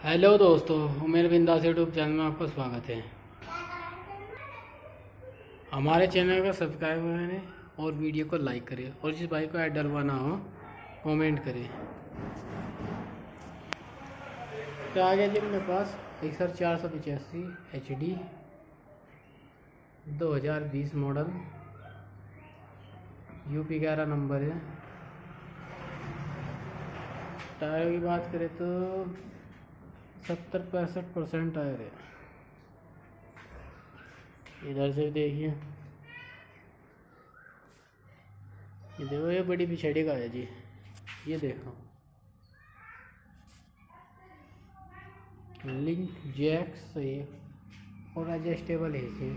Hello दोस्तों, उमेर बिंदास YouTube channel में आपका स्वागत है। हमारे चैनल को सब्सक्राइब करें और वीडियो को लाइक करें, और जिस भाई को ऐड डलवाना हो कमेंट करें। तो आ गया जी मेरे पास Acer 485 HD 2020 model, UP 11 number है। टायरों की बात करें तो 70-65% टायर है। इधर से देखिए, ये देखो, ये बड़ी पिछड़ी का है जी। ये देखो, लिंक जैक सही है और एडजस्टेबल है इसे।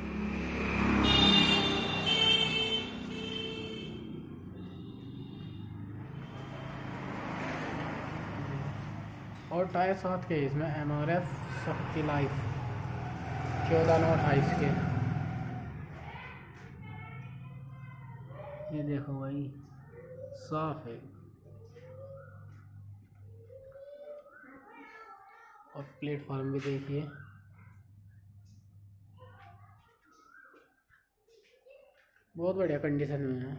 और टायर साथ के इसमें MRF शक्ति लाइफ 14/28 के। ये देखो भाई, साफ है। और प्लेटफॉर्म भी देखिए, बहुत बढ़िया कंडीशन में है।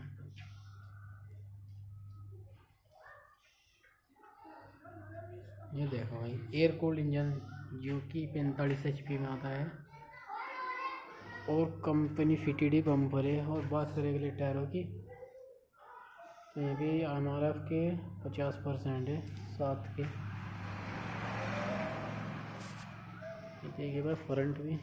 ये देखो भाई, एयर कूल्ड इंजन जो कि 45 HP में आता है, और कंपनी फिटेड ही बम्पर है। और बात करें अगले टायरों की, तो ये भी MRF के 50% है, 7 के। देखिए भाई, फ्रंट भी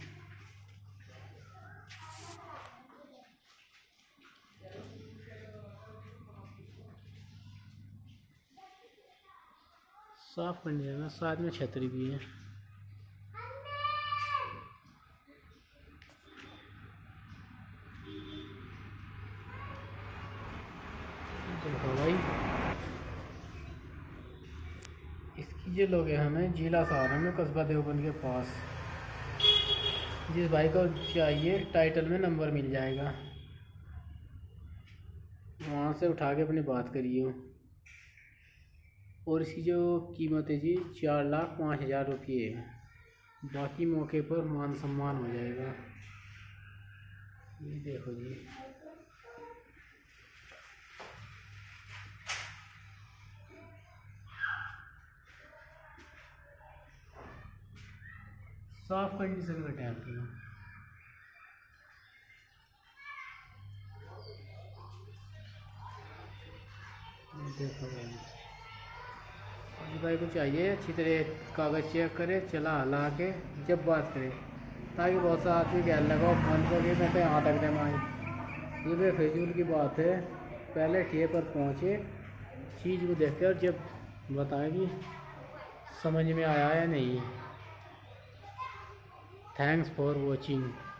साफ कंडीशन है, साथ में छतरी भी है। देखो भाई, इसकी जो लोग है हमें जिला सहारा में, कस्बा देवबंद के पास। जिस भाई को चाहिए टाइटल में नंबर मिल जाएगा, वहाँ से उठा के अपनी बात करिए। और इसकी जो कीमत है जी 4,05,000 रुपये है। बाकी मौके पर मान सम्मान हो जाएगा। ये देखो जी, साफ कंडीशन का टायर है। देखो भाई को चाहिए अच्छी तरह कागज़ चेक करे, चला हला के जब बात करे, ताकि बहुत सा आदमी क्या लगाओ फोन को भी मैं तो यहाँ तक दे माई। ये बेफिजूल की बात है। पहले ठिए पर पहुँचे, चीज़ को देखते और जब बताएं कि समझ में आया या नहीं। Thanks for watching.